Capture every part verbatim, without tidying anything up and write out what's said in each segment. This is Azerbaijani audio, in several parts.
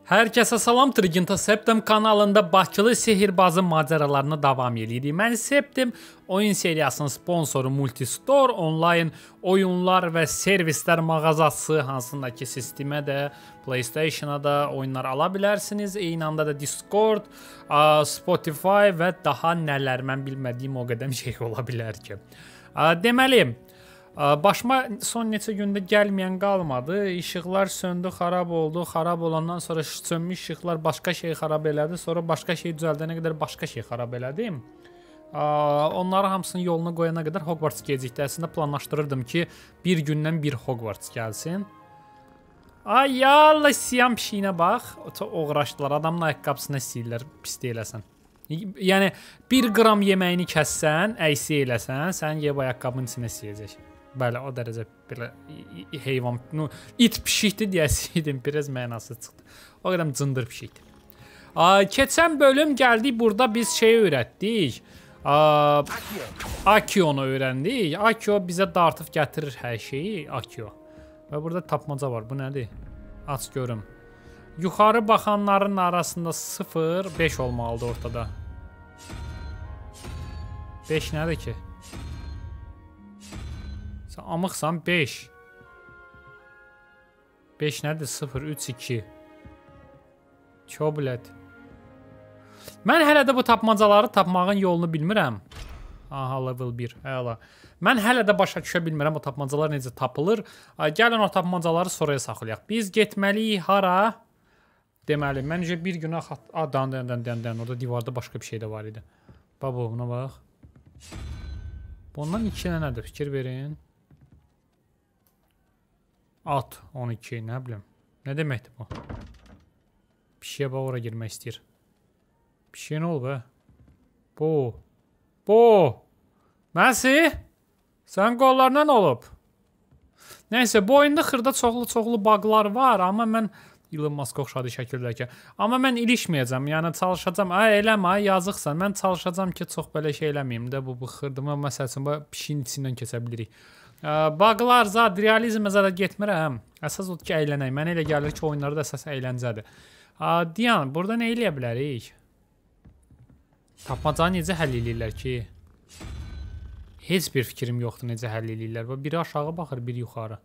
Hər kəsə salam, Triginta Septim kanalında Bakılı sehirbazı macəralarına davam edirik. Mən Septim, oyun seriyasının sponsoru Multistore, online oyunlar və servislər mağazası, hansındakı sistemə də, PlayStation-a da oyunlar ala bilərsiniz. Eyni anda da Discord, Spotify və daha nələr, mən bilmədiyim o qədər şey ola bilər ki. Deməli, başıma son neçə gündə gəlməyən qalmadı. İşıqlar söndü, xarab oldu. Xarab olandan sonra sönmüş işıqlar başqa şey xarab elədi. Sonra başqa şey düzəldənə qədər başqa şey xarab elədi. Onları hamısını yoluna qoyana qədər Hogwarts gecikdi. Əslində planlaşdırırdım ki, bir gündən bir Hogwarts gəlsin. Ay yallah, siyam pişiyinə bax. Uğraşdılar. Adamın ayaqqabısına silirlər, pis deyiləsən. Yəni, bir qram yeməyini kəssən, əysi eləsən, sən yeb ayaqqabının içinə siyəcək. Bəli, o dərəcə belə heyvan, no, it pişikdir deyəsiydim, biraz mənası çıxdı. O qədər cındır pişikdir. Keçən bölüm gəldik, burada biz şey öyrətdik. Akionu öyrəndik. Akio bizə dartıb gətirir hər şeyi, Akio. Və burada tapmaca var, bu nədir? Aç görüm. Yuxarı baxanların arasında sıfır, beş olmalıdır ortada. beş nədir ki? Sən amıqsan, beş. beş nədir? sıfır, üç, iki. Çoblet. Mən hələ də bu tapmacaları tapmağın yolunu bilmirəm. Aha, level bir. Hələ. Mən hələ də başa düşə bilmirəm o tapmacalar necə tapılır. Gəlin o tapmacaları sonraya saxlayaq. Biz getməliyik hara? Deməli, məncə bir günə... A, dan, dan, dan, dan, dan. Orada divarda başqa bir şey də var idi. Baba, buna bax. Bundan iki nədir? Fikir verin. At, on iki, nə bilim. Nə deməkdir bu? Bir şeyə bax, ora girmək istəyir. Bir şey nə olub, hə? Bu. Bu. Məsi? Sən qollarına nə olub? Nəysə, bu oyunda xırda çoxlu-çoxlu baqlar var, amma mən... Elon Musk oxşadı şəkildəki. Amma mən ilişməyəcəm, yəni çalışacam. Ay, eləmə, yazıqsan. Mən çalışacam ki, çox belə şey eləməyim də. Bu, bu xırdıma, məsəl üçün, pişiyin içindən keçə bilirik. Baqlar, zad, realizmə zada getmirəm. Əsas odur ki, əylənək. Mənə elə gəlir ki, oyunları da əsas əyləncədir. Diyan, burada nə eləyə bilərik? Tapmacanı necə həll eləyirlər ki? Heç bir fikrim yoxdur necə həll eləyirlər. Biri aşağı baxır, biri yuxarı.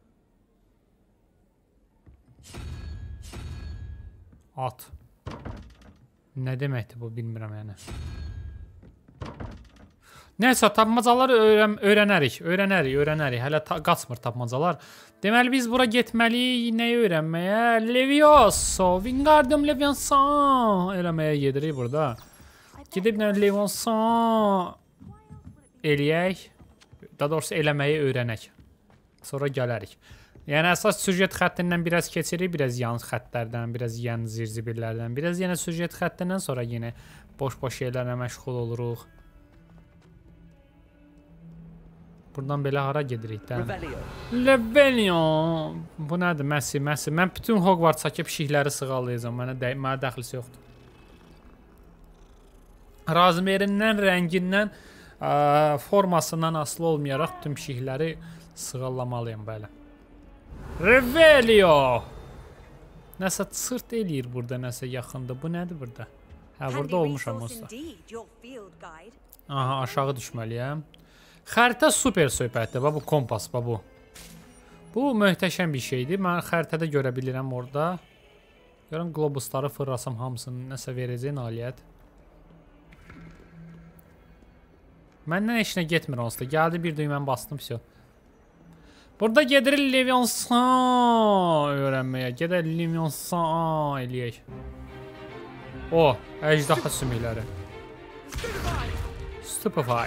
At. Nə deməkdir bu, bilmirəm yəni. Nəysə, tapmacaları öyrənərik, öyrənərik, öyrənərik. Hələ qaçmır tapmacalar. Deməli, biz bura getməliyik, nəyi öyrənməyə? Levioso, Wingardium Leviosa eləməyə gedirik burada. Gedib nə Leviosa eləyək. Daha doğrusu eləməyi öyrənək. Sonra gələrik. Yəni, əsas süjet xəttindən biraz keçirik, biraz yan xəttlərdən, biraz yan zirzibillərdən, biraz yenə süjet xəttindən sonra yenə boş-boş şeylərlə məşğul oluruq. Buradan belə hara gedirik də? Revelio. Bu nədir? Məsi, məsi. Mən bütün Hogwarts-dakı pişikləri sığallayacağım. Mənə dəxlisi yoxdur. Razmerindən, rəngindən, formasından asılı olmayaraq bütün pişikləri sığallamalıyım, bəli. Revelio. Nəsə sırt eləyir burada, nəsə yaxında. Bu nədir burada? Hə, burada olmuşam olsa. Aha, aşağı düşməliyəm. Xəritə super söhbətdir. Bu kompas, bu. Bu möhtəşəm bir şeydir. Mən xəritədə görə bilirəm orada. Görün, globusları fırlasam hamısını nəsə verəcək nailiyyət. Məndən heç nə getmir onsuz da. Gəldi bir düyməni bastım, vəsə. Burada gedirik Leviosa öyrənməyə. Gedək Leviosa eləyək. O, əcdaha sümükləri. Stupefy.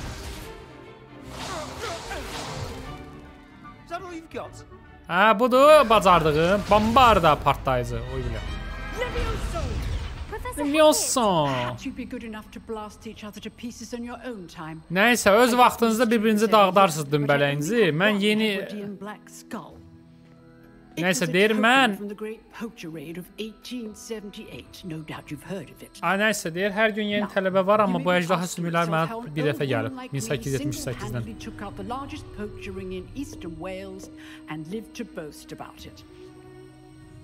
Hə, budur bacardığım. Bombarda partlayıcı. Oy bilə. Leviosa. Nəysə, öz vaxtınızda bir-birinizi dağdarsınız dümbələyinizi. Mən yeni... Nəysə, deyir mən... Ay, nəysə, deyir, hər gün yeni tələbə var, amma bu əcdaha sümüklər mənə bir dəfə gəlib. min səkkiz yüz yetmiş səkkizdən.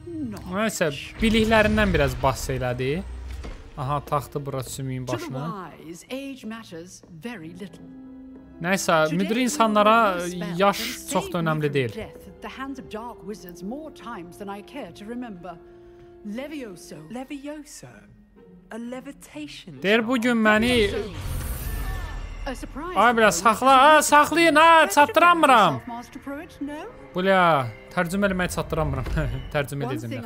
Nəysə, biliklərindən biraz bahs elədi. Aha, taxtı bura sümüyün başına. Nəysə, müdir insanlara yaş çox da önəmli deyil. Deyir, bugün məni... Ay, biraz saxla, ha, saxlayın, ha, çatdıramıram. Bula, tərcümə eləməyi çatdıramıram. Tərcümə edəcəm.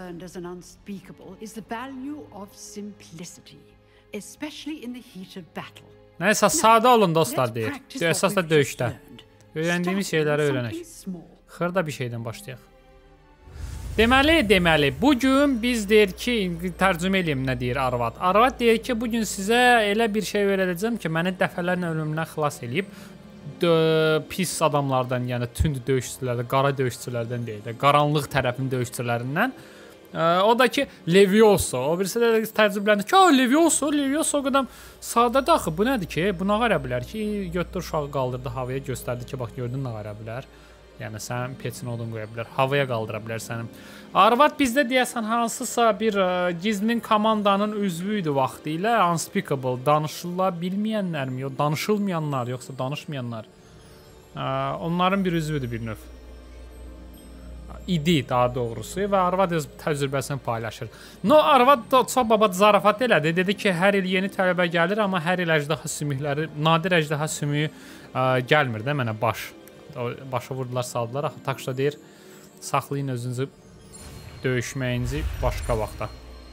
Nəysə, sadə olun dostlar, deyir. Əsasda döyüşdə. Öyrəndiyimiz şeyləri öyrənək. Xırda bir şeydən başlayaq. Deməli, deməli, bugün biz deyir ki, tərcümə eləyim nə deyir arvad. Arvad deyir ki, bugün sizə elə bir şey öyrədəcəm ki, məni dəfələrlə ölümdən xilas eləyib. Pis adamlardan, yəni tünd döyüşçülərdən, qara döyüşçülərdən deyil də, qaranlıq tərəfin döyüşçülərindən. O da ki, Levioso. O birisi də tərcümələndi ki, Levioso, Levioso o qədər sadədir axı. Bu nədir ki? Bu nə qara bilər ki, götür uşağı qaldırdı havaya, göstərdi ki, bax gördün nə qara bilər. Yəni sən peçini odun qoya bilər, havaya qaldıra bilər sənin. Arvad bizdə deyəsən hansısa bir ə, gizlin komandanın üzvü idi vaxtı ilə. Unspeakable, danışıla bilməyənlər mi? Yox, danışılmayanlar, yoxsa danışmayanlar. Ə, onların bir üzvüdür bir növ. İdi daha doğrusu və arvad öz təcrübəsini paylaşır. No, arvad da çox baba zarafat elədi. Dedi ki, hər il yeni tələbə gəlir, amma hər il əjdaha sümükləri, nadir əjdaha sümüyü ə, gəlmir də mənə baş. Başa vurdular, saldılar. Axı Takşa deyir, saxlayın özünüzü döyüşməyinizi başqa vaxtda.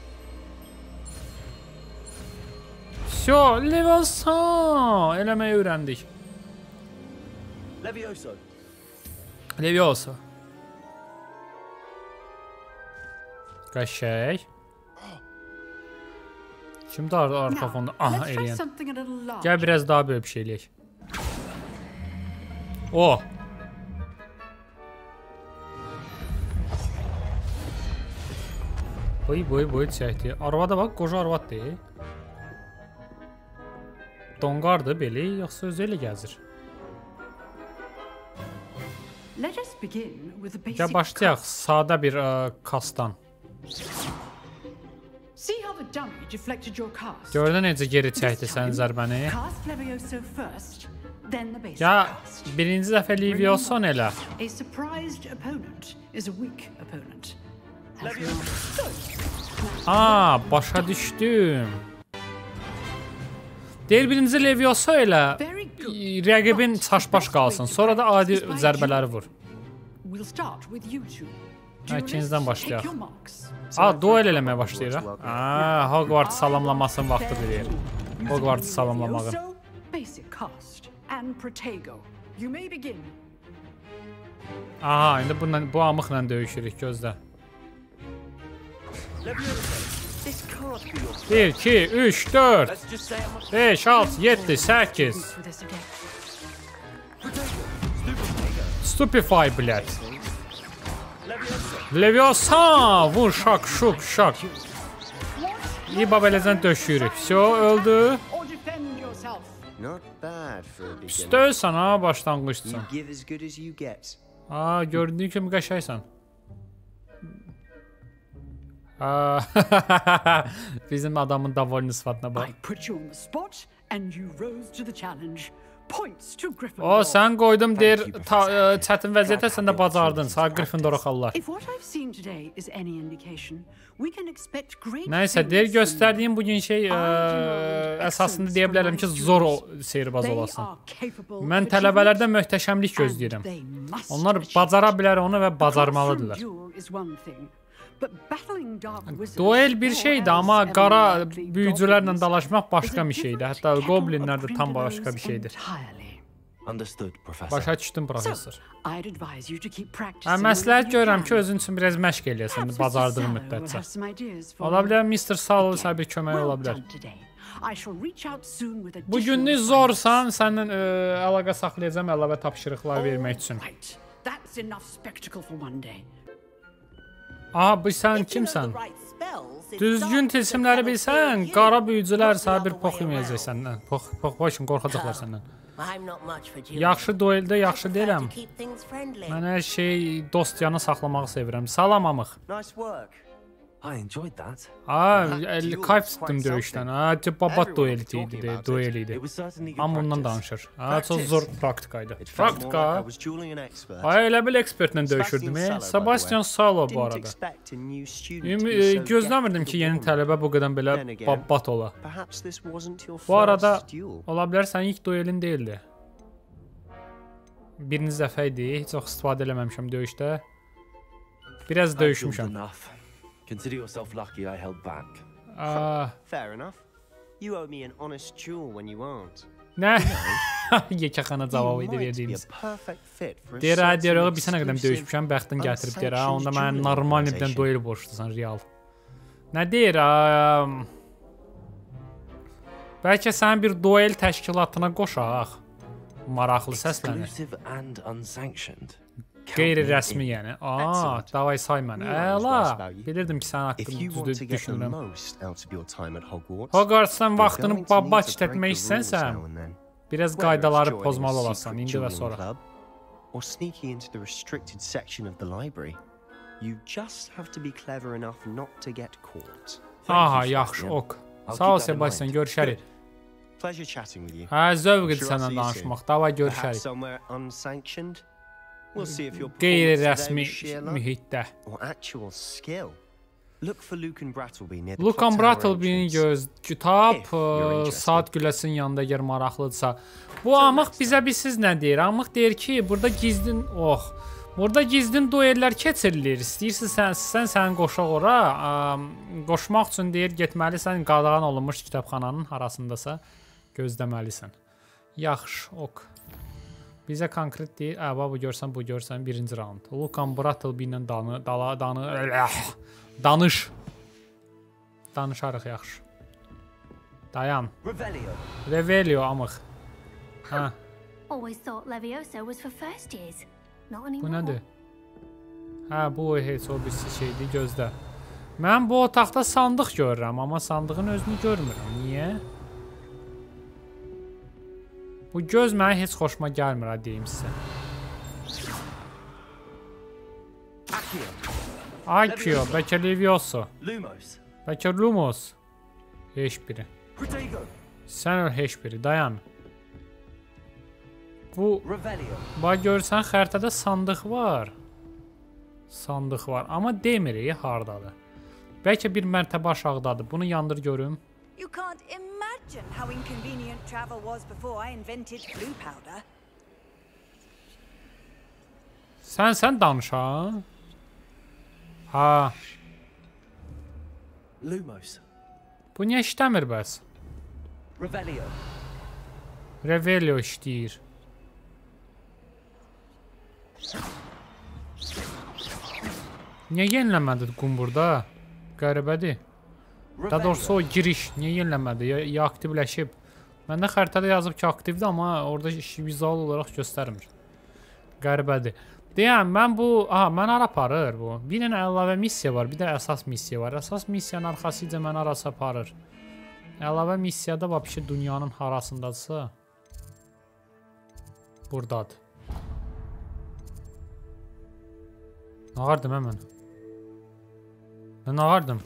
Syo, Levioso eləməyi öyrəndik. Levioso. Levioso. Qəşəng. Şimdi ar arxa fonda aha eləyən. Gəl biraz daha böyük bir şey eləyək. O. Boy boy boy çəkdi. Arvada bax, qoca arvad deyil. Donqardır belə, yoxsa özü elə gəzir. Ya başlayaq sadə bir ə, kastan. Gördün necə geri çəkdi sənin zərbəni? Ya birinci dəfə Levioso elə. Aa, başa düşdüm. Deyir birinci Levioso elə rəqibin çaş-baş qalsın, sonra da adi zərbələri vur. İkinciden başlayaq. Aa, duel eləməyə başlayır. Aa, Hogwarts salamlamasının vaxtı bilir. Hogwarts salamlamağın. Aha, indi bundan, bu amıqla döyüşürük, gözlə. bir, iki, üç, dörd, beş, altı, yeddi, səkkiz. Stupefy, blət. Leviosa, vur, şak, şuk, şak. İyi babelezən döşürük. Syo, öldü. Üstöysən ha, başlanğıçsan. Aa, gördüyün kimi qəşəksən. Bizim adamın davolini sıfatına bax. O, sən qoydum deyir, çətin vəziyyətə sən də bacardın. Sağ Gryffindor xallar. Nəysə, deyir, göstərdiyim bugün şey əsasında deyə bilərəm ki, zor seyirbaz olasın. Mən tələbələrdən möhtəşəmlik gözləyirəm. Onlar bacara bilər onu və bacarmalıdırlar. Duel bir şeydi, amma qara büyücülərlə dalaşmaq başqa bir şeydir. Hətta goblinlər də tam başqa bir şeydir. Başa düşdüm, professor. Məsləhət görürəm ki, özün üçün biraz məşq eləyəsən, bacardığın müddətcə. Ola bilər, mister Sallow sənə bir kömək ola bilər. Bugünlük zorsan, səndən əlaqə saxlayacağım əlavə tapşırıqlar vermək üçün. Aha, bu sən kimsən? Düzgün tilsimləri bilsən, qara büyücülər sənə bir pox yeməyəcək səndən. Pox, pox, pox, qorxacaqlar səndən. Yaxşı dueldə yaxşı deyiləm. Mən hər şey dost yanı saxlamağı sevirəm. Salam amıq. I enjoyed that. Aa, kayf tuttum döyüşdən. Ha, babat dueli idi, duel idi. Amma bundan danışır. Ha, çox zor praktikaydı. Praktika. Ay, elə bil ekspertlə döyüşürdüm. Sebastian Salo bu arada. Gözləmirdim ki, yeni tələbə bu qədər belə babat ola. Bu arada, ola bilər sənin ilk duelin deyildi. Birinci dəfə idi, heç çox istifadə eləməmişəm döyüşdə. Biraz döyüşmüşəm. Consider yourself lucky I held back. Uh, Fair enough. You owe me an honest duel when you aren't. Nə? Yekəxana cavabı idi verdiyimiz. Deyir, hə, deyir, oğul, bir sənə qədəm döyüşmüşəm, bəxtin gətirib, deyir, hə, onda mən normal nibdən duel borçlusan, real. Nə deyir, hə? Bəlkə sən bir duel təşkilatına qoşaq. Maraqlı səslənir. Exclusive and unsanctioned. Qeyri-rəsmi yəni. Aa, davay say mənə. Əla. Bilirdim ki, sən haqqında düzdür düşünürəm. Hogwarts'dan vaxtını babat işlətmək istənsən, biraz qaydaları pozmalı olasan, indi və sonra. Or sneaking into the restricted section of the library. You just have to be clever enough not to get caught. Aha, yaxşı, ok. Sağ ol Sebastian, görüşərik. Pleasure chatting with you. Hə, zövq idi səndən danışmaq. Davay görüşərik. Somewhere unsanctioned. We'll see if your Qeyri-rəsmi mühitdə. or actual skill. Look for Lucan Brattleby near the Lucan clock tower Brattleby-nin entrance. göz kitab If you're interested. saat güləsinin yanında əgər maraqlıdırsa. Bu amıq bizə bilsiz nə deyir? Amıq deyir ki, burada gizlin, oh, burada gizlin duellər keçirilir. İstəyirsən sən, sən sənin qoşaq ora, ə, qoşmaq üçün deyir, getməlisən qadağan olunmuş kitabxananın arasındasa gözləməlisən. Yaxşı, ok. Bizə konkret deyir, ə, bu görsən, bu görsən, birinci raund. Lucan Brattleby ilə danı, dala, danı, danış. Danışarıq, yaxşı. Dayan. Revelio. Revelio, amıq. Hə, Always thought Leviosa was for first years. Not bu anymore. nədir? Hə, bu heç o bir şeydir, gözlə. Mən bu otaqda sandıq görürəm, amma sandığın özünü görmürəm. Niyə? Bu göz mənə heç xoşuma gəlmir, ha, deyim sizə. Accio. Accio, bəlkə Levioso, Lumos. bəlkə Lumos. Heç biri. Protego. Sən öl heç biri, dayan. Bu, Revelio. bax görsən, xəritədə sandıq var. Sandıq var, amma demir, hardadır. Bəlkə bir mərtəbə aşağıdadır, bunu yandır görüm. You can't imagine how inconvenient travel was before I invented blue powder. Sən, sən danış, ha? Ha, Lumos. bu niyə işləmir bəs? Revelio. Revelio işləyir. Niyə yeniləmədi qum burada? Qəribədir. Daha doğrusu o giriş niyə yeniləmədi? Ya, ya aktivləşib. Məndə xəritədə yazıb ki, aktivdir, amma orada vizual olaraq göstərmir. Qəribədir. Deyəm, mən bu... Aha, mən ara aparır bu. Bir dənə əlavə missiya var, bir də əsas missiya var. Əsas missiyanın arxasıca mən arası aparır. Əlavə missiyada vəbşi dünyanın harasındadırsa buradadır. Nağardım həmən. Mən nağardım.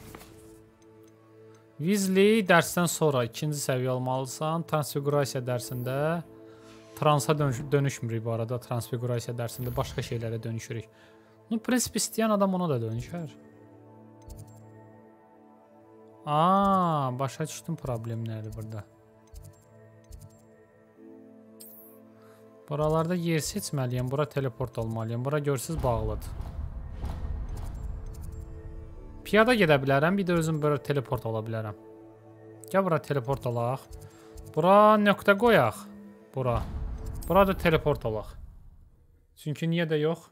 Weasley dərsdən sonra ikinci səviyyə almalısan. Transfigurasiya dərsində transa dönüş dönüşmürük bu arada. Transfigurasiya dərsində başqa şeylərə dönüşürük. Ну, prinsip istəyən adam ona da dönüşər. Aa, başa düşdüm problem nədir burada. Buralarda yer seçməliyəm. Bura teleport olmalıyım. Bura görsüz bağlıdır. Piyada gedə bilərəm. Bir də özüm bura teleport ola bilərəm. Gəl bura teleport olaq. Bura nöqtə qoyaq. Bura. Bura da teleport olaq. Çünki niyə də yox?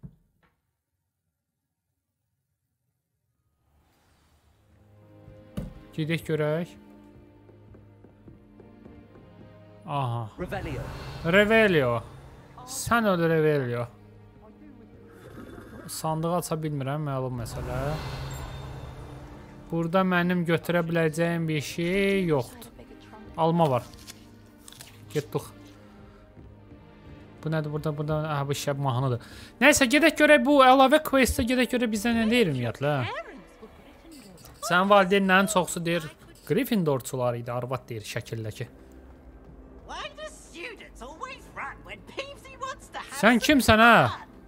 Gedək görək. Aha. Revelio. Revelio. Sən öl Revelio. Sandığı aça bilmirəm, məlum məsələ. Burada mənim götürə biləcəyim bir şey yoxdur. Alma var. Getdik. Bu nədir burada? Burada aha bu şəb mahnıdır. Nəysə gedək görək bu əlavə questə gedək görək bizə nə deyir ümumiyyətlə. Sən valideynlərin çoxsu deyir Gryffindorçular idi, arvad deyir şəkildəki. Sən kimsən hə?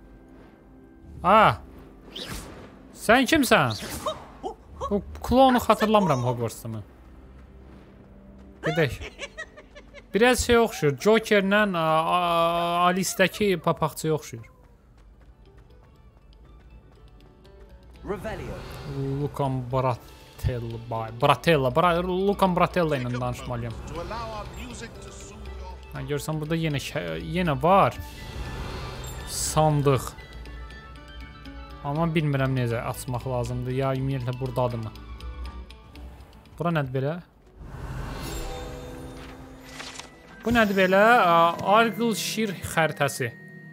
Ha? Sən kimsən? Bu klonu xatırlamıram Hogwarts'da mən. Gedək. Biraz şey oxşur. Joker'lə Alice'dəki papaqçıya oxşur. Revelio. Lucan Bratella. Bratella. Bra Lucan Bratella ilə danışmalıyam. Ha, görsən burada yenə yenə var. Sandıq. Amma bilmirəm necə açmaq lazımdır. Ya ümumiyyətlə burdadır mı? Bura nədir belə? Bu nədir belə? Argyllshire xəritəsi.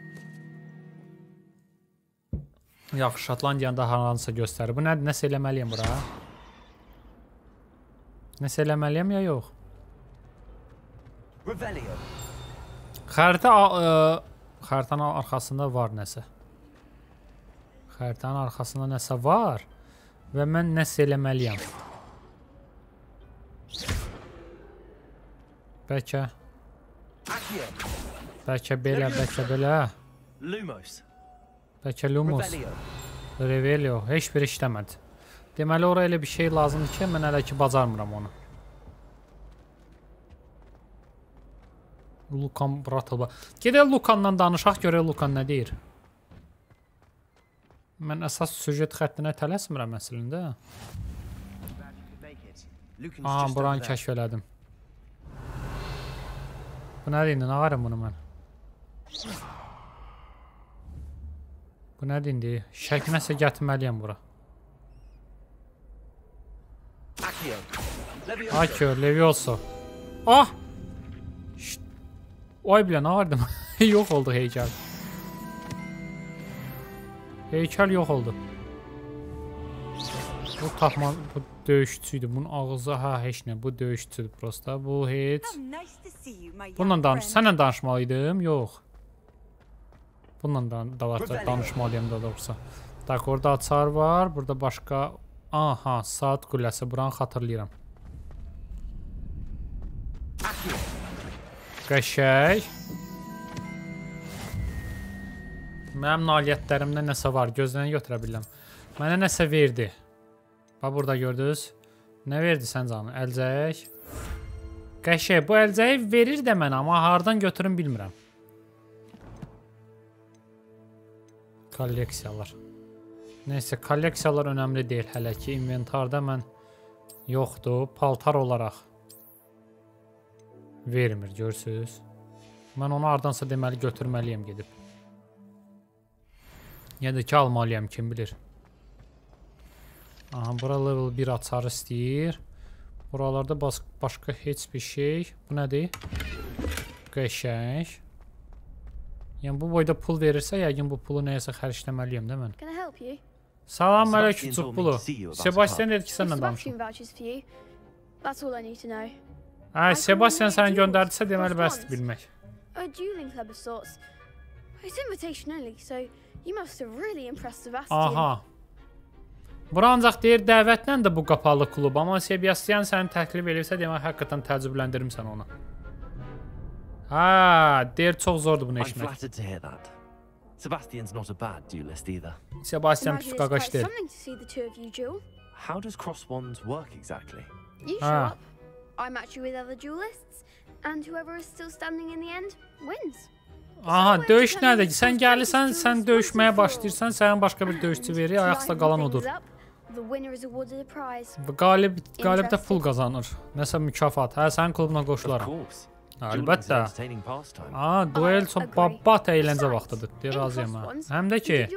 Yaxşı, Şotlandiyanı da haransa göstərir. Bu nədir? Nəsə eləməliyəm bura? Nəsə eləməliyəm ya yox? Revelio. Xəritə xəritənin arxasında var nəsə. Xəritənin arxasında nəsə var və mən nəsə eləməliyəm. Bəlkə Bəlkə belə, bəlkə belə. Lumos. Bəlkə Lumos. Revelio. Revelio. Heç bir işləmədi. Deməli, oraya elə bir şey lazımdır ki, mən hələ ki bacarmıram onu. Lucan Bratella. Gedək Lucandan danışaq, görək Lucan nə deyir. Mən əsas süjet xəttinə tələsmirəm əslində. Aha, buranı kəşf elədim. Bu nədir indi? Nə varım bunu mən? Bu nədir indi? Şək nəsə gətirməliyəm bura. Akio, Levioso. Ah! Ay bilə, nə vardım? Yox oldu heykəl. Heykəl yox oldu. Bu tapma, bu döyüşçüydü. Bunun ağzı, ha, heç nə. Bu döyüşçüdür prosta. Bu heç. Bununla danış. Sənlə danışmalıydım? Yox. Bununla da danışmalıyım da doğrusu. Tak, orada açar var. Burada başqa. Aha, saat qülləsi. Buranı xatırlayıram. Qəşəng. Mənim nailiyyətlərimdə nəsə var. Gözlərini götürə biləm. Mənə nəsə verdi. Bax, burada gördünüz. Nə verdi sən canım? Əlcək. Qəşəng. Bu əlcəyi verir də mənə, amma hardan götürüm bilmirəm. Kolleksiyalar. Neysə, kolleksiyalar önəmli deyil hələ ki. İnventarda mən yoxdur. Paltar olaraq vermir, görürsünüz. Mən onu hardansa deməli götürməliyəm gedib. Ya da ki almalıyam, kim bilir. Aha, bura level bir açar istəyir. Buralarda bas başqa heç bir şey. Bu nədir? Qəşəng. Yəni bu boyda pul verirsə, yəqin bu pulu nəyəsə xərcləməliyəm də mən. Salam əleykum Cuqbulu. Sebastian dedi ki, sənlə danışım. Hə, Sebastian səni göndərdisə deməli bəsdir bilmək. Aha. Bura ancaq deyir dəvətlə də bu qapalı klub, amma Sebastian səni təklif edirsə demək həqiqətən təəccübləndirirsən onu. Ha, deyir çox zordur bunu eşitmək. Sebastian's not a bad duelist either. Sebastian pis qaqaş deyil. How does cross wands work exactly? You show up, I match you with other duelists, and whoever is still standing in the end wins. Aha, döyüş nədir ki? Sən gəlirsən, sən döyüşməyə başlayırsan, sənin başqa bir döyüşçü verir, ayaqda qalan odur. Qalib, qalib də pul qazanır. Nəsə mükafat. Hə, sənin klubuna qoşularam. Əlbəttə. Aa, duel çox babat əyləncə vaxtıdır. Deyir, razıyam mən. Həm də ki,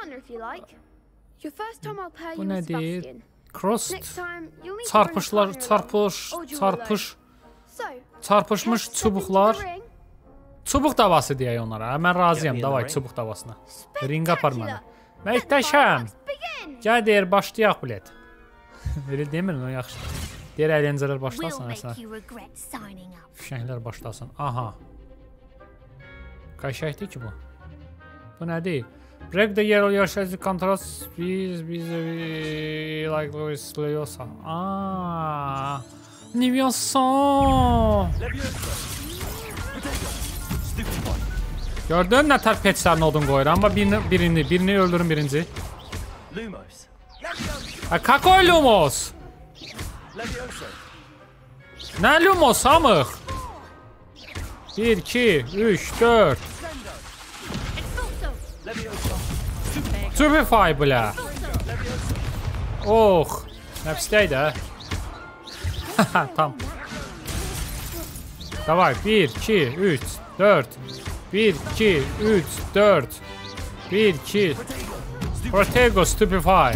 bu nədir? Cross, çarpışlar, çarpış, çarpış, çarpışmış çubuqlar. Çubuq davası deyək onlara. Mən razıyam, davay çubuq davasına. Ring apar mənə. Məktəşəm. Gəl deyir, başlayaq bilet. Elə demir mi? Yaxşı. Deyir, əyləncələr başlasın. Fişənglər başlasın. Aha. Qəşəkdir ki bu. Bu nədir? Break the yellow your shadow contrast with with like Luis Leviosa. Aa! Leviosa! Gördün nə tər petlərin odun qoyur, amma birini birini birini öldürün birinci. Lumos. A какой Lumos? Levioso. Nə Lumos amıq? bir, iki, üç, dörd. Stupefy bля. Oh, nəfsdəydi hə. Tam. Davay, bir, iki, üç, dörd. bir, iki, üç, dörd. bir, iki. Protego Stupefy.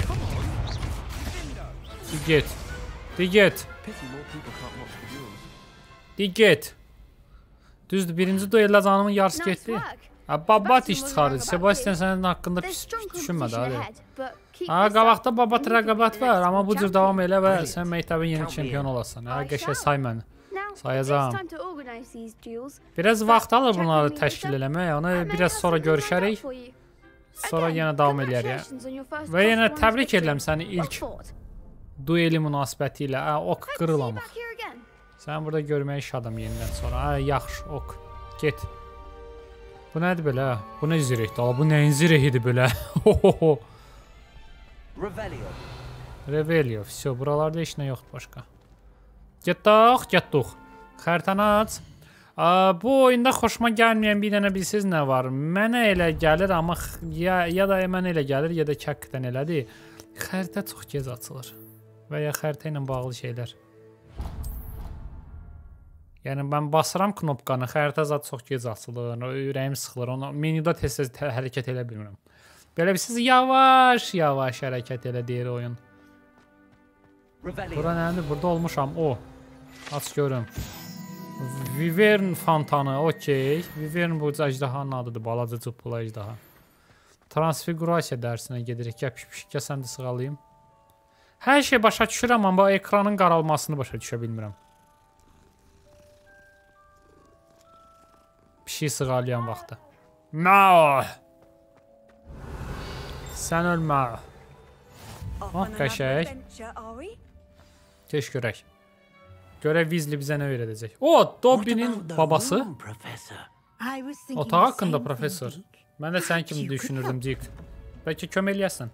Digit. Digit. Digit. Düzdür, birinci dueldə canımın yarısı getdi. Babat iş çıxarır. Sebastian sənin haqqında pis düşünmədi hadi. Ha, qabaqda babat rəqabət var, amma bu cür davam elə və sən məktəbin yeni çempion olasan. Ha, qəşəng say məni. Sayacağam. Biraz vaxt alır bunları təşkil eləmək, onu biraz sonra görüşərik. Sonra yenə davam eləyərik. Və yenə təbrik edirəm səni ilk dueli münasibəti ilə. Ha, ok qırılamaq. Sən burada görməyə şadam yenidən sonra. Ha, yaxşı, ok. Get. Bu nədir belə? Bu nə zirehdir? Bu nəyin zirehidir belə? Revelio. Revelio. Vəsə, buralarda heç nə yoxdur başqa. Getdik, getdik. Xəritəni aç. Bu oyunda xoşuma gəlməyən bir dənə bilsiz nə var? Mənə elə gəlir, amma ya, ya da mənə elə gəlir, ya da həqiqətən elədir. Xəritə çox gec açılır. Və ya xəritə ilə bağlı şeylər. Yəni mən basıram knopkanı, xəritə zat çox gec açılır, ürəyim sıxılır, onu menyuda tez-tez hərəkət elə bilmirəm. Belə bilsiz, yavaş, yavaş hərəkət elə deyir oyun. Bura nədir? Burada olmuşam, o. Aç görüm. Vivern fontanı, okey. Vivern bu əcdahanın adıdır, balaca cıppıla əcdaha. Transfigurasiya dərsinə gedirik, gəl pişik, gəl sən də sığalayım. Hər şey başa düşürəm, amma ekranın qaralmasını başa düşə bilmirəm. Bir şey sığalayan vaxtı. Mao! Sən ölmə. Oh, qəşək. Keş görək. Görək Weasley bizə nə öyrədəcək. O, Dobby'nin babası. Otaq haqqında professor. Mən də sən kimi düşünürdüm, Dick. Bəlkə kömək eləyəsən.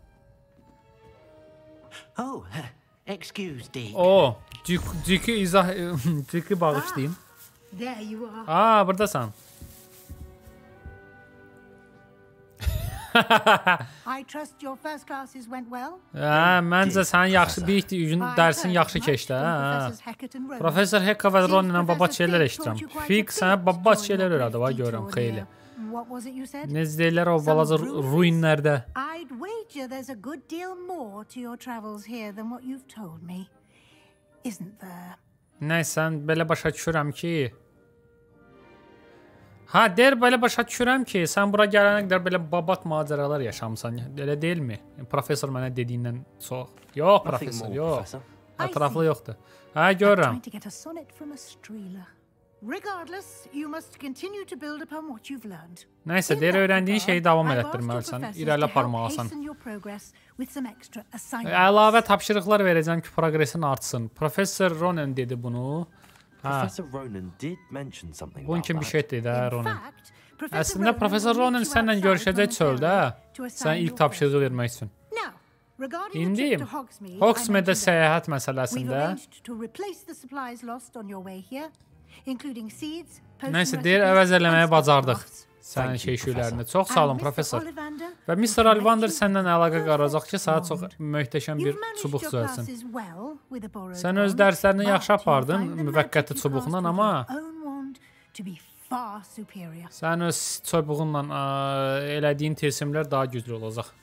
Oh, excuse Dick. O, Dick'i izah... Dick'i bağışlayayım. There you are. Aa, buradasan. I trust your first classes went well. Hə, məncə sən yaxşı bir gün dərsin yaxşı keçdi, hə. Professor Hecka və Ron ilə babat şeylər eşidirəm. Fig sənə babat şeylər öyrədi, var görürəm xeyli. Necə deyirlər o balaca ruinlərdə? I'd wager there's a good deal more to your travels here than what you've told me. Isn't there? Nəysən, belə başa düşürəm ki... Ha, deyir, belə başa düşürəm ki, sən bura gələnə qədər belə babat macəralar yaşamısan, elə deyilmi? Professor mənə dediyindən çox. Yox, professor, yox. Ətraflı yoxdur. Hə, görürəm. Nəysə, deyir, öyrəndiyin şeyi davam elətdirməlisən, irəli aparmalısan. Əlavə tapşırıqlar verəcəm ki, progresin artsın. Professor Ronan dedi bunu. Professor Ronan did mention something Bunun about kimi bir that. şey dedi, hə, Ronan. Əslində, Professor Ronan səndən görüşəcək çöldə, sən ilk tapşırığı vermək üçün. İndi Hogsmeade səyahət məsələsində nəysə, deyir, əvəz eləməyə bacardıq sənin şey-şüylərini. Çox sağ olun, professor. Və mister Ollivander səndən əlaqə qaracaq ki, sənə çox möhtəşəm bir çubuq düzəlsin. Sən öz dərslərini yaxşı apardın, müvəqqəti çubuqla, amma sən öz çubuğunla elədiyin tilsimlər daha güclü olacaq.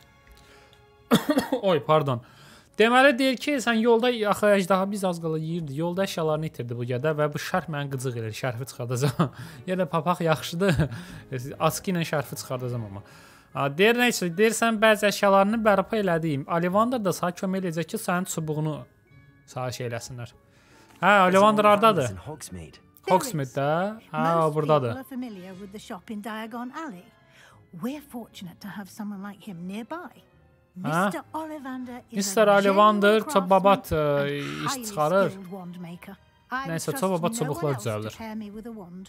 Oy, pardon. Deməli deyir ki, sən yolda axı əcdaha biz az qala yeyirdi. Yolda əşyalarını itirdi bu gədə və bu şərf məni qıcıq edir. Şərfi çıxardacağam. Yəni papaq yaxşıdır. Askı ilə şərfi çıxardacağam amma. Deyir nəysə, deyirsən bəzi əşyalarını bərpa elədim. Ollivander da sənə kömək eləyəcək ki, sənin çubuğunu sənə şey eləsinlər. Hə, Ollivander hardadır? Hogsmeade-də? Ha, buradadır. Most people are familiar with the shop in Diagon Alley. We're fortunate to have someone like him nearby. Ha? mister Ollivander is mister a Ollivander genuine çox babat craftsman e, and iş highly çıxarır. skilled wand maker. I Nəysə, trust çox babat no çubuqlar one else to düzəldir. pair me with a wand.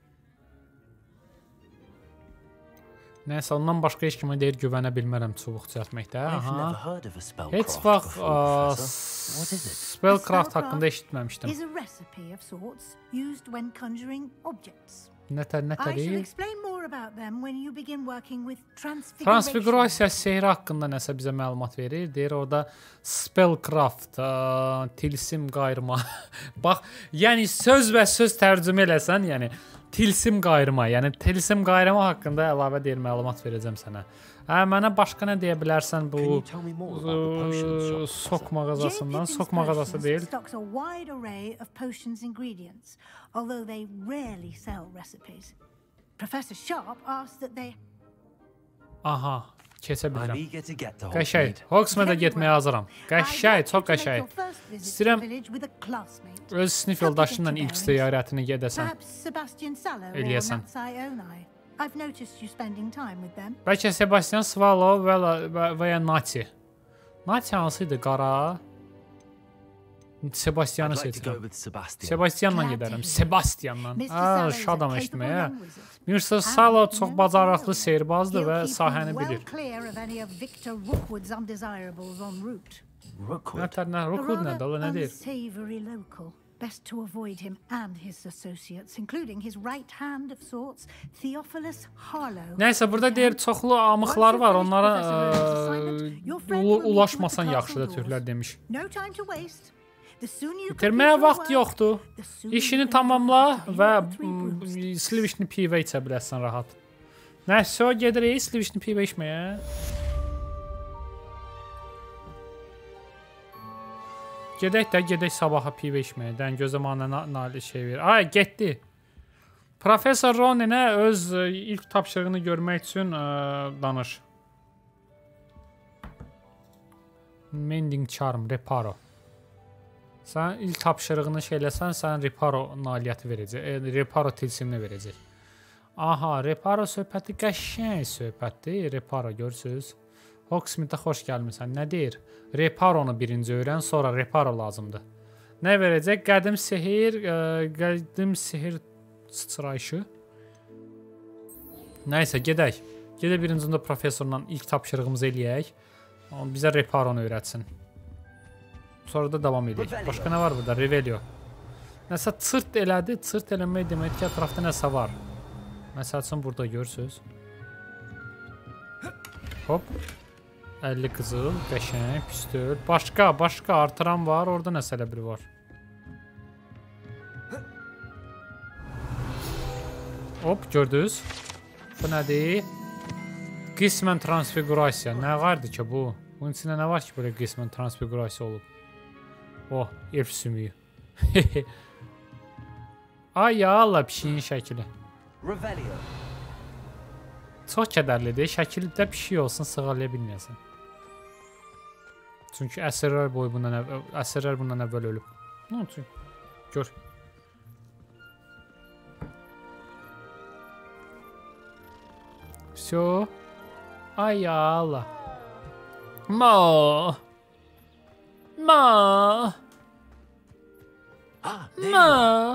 Nəysə, ondan başqa heç kimə deyir güvənə bilmərəm çubuq düzəltməkdə. I've Aha. never heard of a spellcraft Heç vaxt before, a, Professor. What is it? Spellcraft haqqında eşitməmişdim. Is a recipe of sorts used when conjuring objects. Nətər, I shall nətər? explain more about them when you begin working with transfiguration. Transfigurasiya sehri haqqında nəsə bizə məlumat verir. Deyir orada spellcraft, ə, tilsim qayırma. Bax, yəni söz və söz tərcümə eləsən, yəni tilsim qayırma, yəni tilsim qayırma haqqında əlavə deyir məlumat verəcəm sənə. Hə, mənə başqa nə deyə bilərsən bu Can you tell me more about the potions shop, ə, sok mağazasından? J. Sok Pippin's mağazası Potions deyil. stocks a wide array of potions ingredients, although they rarely sell recipes. Professor Sharp asked that they Aha, keçə I'm bilirəm. eager to get to Qəşəng. Hogsmeade. Hogsmeade-ə Very getməyə well. hazıram. I'd Qəşəng, like çox you to make qəşəng. your first visit to İstəyirəm the village with a classmate. öz sinif yoldaşınla ilk ziyarətini gedəsən. Perhaps Sebastian Sallow or Eləyəsən. Natsai Onai. I've noticed you spending time with them. Bəlkə Sebastian Swallow və, və, və ya Nati. Nati hansıydı? Qara. Sebastian'ı I'd like to go seçirəm. with Sebastian. Sebastian'la Glad to gedərəm. hear. Sebastian'la. mister Ha, Sallow is a şadam capable eşitməyə. young wizard. mister And Sallow he çox knows bacarıqlı the seyirbazdır He'll və keep you sahəni well bilir. clear of any of Victor Rookwood's undesirables en route. Rookwood. Nətər, nə? A Rookwood rather nədir? O nə deyir? unsavory local. Best to avoid him and his associates, including his right hand of sorts, Theophilus Harlow. Nəysə, burada deyir çoxlu amıqlar var, onlara ə, ulu- ulaşmasan yaxşıdır türklər demiş. No time to waste. The sooner you Bitirməyə complete your vaxt work, yoxdur. the sooner İşini you can tamamla afford to və be the three brooms. mm, slivişni pivə içə bilərsən rahat. Nəsə, o gedirik slivişni pivə içməyə. Gedək də, gedək sabaha pivə içməyə. Dən gözə mənə nalı şey ver. Ay, getdi. Professor Roninə öz ə, ilk tapşırığını görmək üçün ə, danış. Mending Charm, Reparo. Sən ilk tapşırığını şey eləsən, sən Reparo nailiyyəti verəcək. E, Reparo tilsimini verəcək. Aha, Reparo söhbəti qəşəng söhbətdir. Reparo görürsüz. Hogsmeade-ə xoş gəlmisən. Nə deyir? Reparonu birinci öyrən, sonra Reparo lazımdır. Nə verəcək? Qədim sehir, ə, qədim sehir sıçrayışı. Nəysə, gedək. Gedə birincində professorla ilk tapşırığımızı eləyək. O bizə Reparonu öyrətsin. Sonra da davam edək. Başqa nə var burada? Revelio. Nəsə çırt elədi. Çırt eləmək demək ki, ətrafda nəsə var. Məsəl üçün burada görürsüz. Hop. əlli qızıl, qəşəng, pistol. Başqa, başqa artıran var. Orada nəsə elə bir var. Hop, gördünüz? Bu nədir? Qismən transfigurasiya. Nə vardı ki bu? Bunun içində nə var ki belə qismən transfigurasiya olub? Oh, elf sümüyü. Ay ya Allah, pişiyin şəkili. Revelio. Çox kədərlidir. Şəkildə pişik olsun, sığalaya bilməyəsən. Çünki əsrlər boyu bundan əvvəl, əsrlər bundan əvvəl ölüb. Nə üçün? Gör. Всё. Ay ya Allah. Ma. Ma. Ah, there you are. Ma.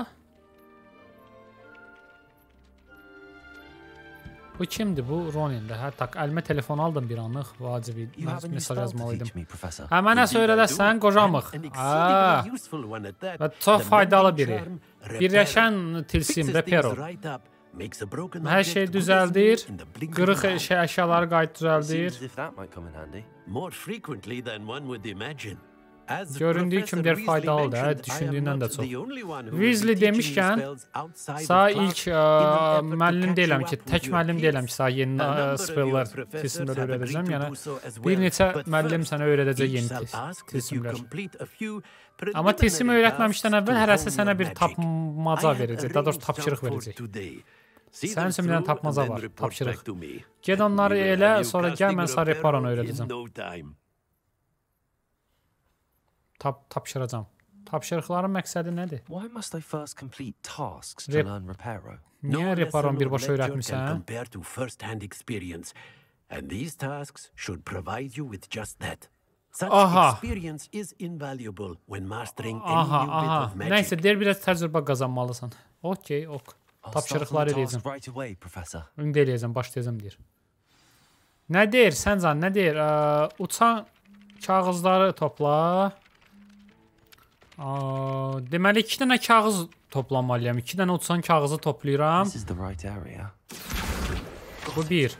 Bu kimdir? Bu Ronin'dir. Hə, tak, əlimə telefon aldım bir anlıq. Vacibi You have a new mesaj spell to yazmalıydım. teach me, Professor. Hə, mənə Indeed, I söylədəsən, do. qocamıq. And an Aa, exceedingly useful one at that. və çox The faydalı mending biri. charm, Birləşən Reparo. tilsim, Fixes Reparo. things right up, makes a broken Hər object şey good as düzəldir, new in the blink of qırıq an eye. şey əşyaları qayıt düzəldir. Seems as if that might come in handy. More frequently than one would imagine. As Göründüyü Professor kimi deyir, Weasley faydalıdır, hə, mentioned, I am düşündüyündən də not çox. the only one who will Weasley be teaching you demişkən, spells outside sağ of class ilk in ə, an effort to müəllim catch deyiləm you ki, up with tək your müəllim peers. deyiləm ki, sağ yeni A number ə, of spelllər, your professors tilsimlər have agreed öyrədəcəm. to Yəni do so as bir well. neçə But müəllim first, sənə öyrədəcək each yeni shall til- ask that you tilsimlər. complete a few Amma tilsim preliminary öyrətməmişdən tasks əvvəl to hərəsi hone sənə your bir magic. tapmaca I have verəcək, daha doğrusu arranged tapşırıq some for verəcək. today. See Sənin them üçün bir dənə through tapmaca and then var, report tapşırıq. back to me. Ged onları We will elə, have you sonra gəl casting mən sənə Reparo Reparonu in öyrədəcəm. no time. Tap, tapşıracam. Tapşırıqların məqsədi nədir? Why must I first complete tasks to Rep- learn Reparo? Niyə Reparon birbaşa öyrətmirsən? Compare to first-hand experience, and these tasks should provide you with just that. Such Aha. experience is invaluable when mastering any Aha, new bit aha. of magic. Nəysə, deyir biraz təcrübə qazanmalısan. Okey, ok. I'll start on Tapşırıqları the task eləyəcəm. right away, Professor. İndi eləyəcəm, başlayacam deyir. Nə deyir, Səncan, nə deyir? Ə, uçan kağızları topla. Ə, deməli, iki dənə kağız toplamalıyam. İki dənə uçan kağızı toplayıram. This is the right area. Bu bir.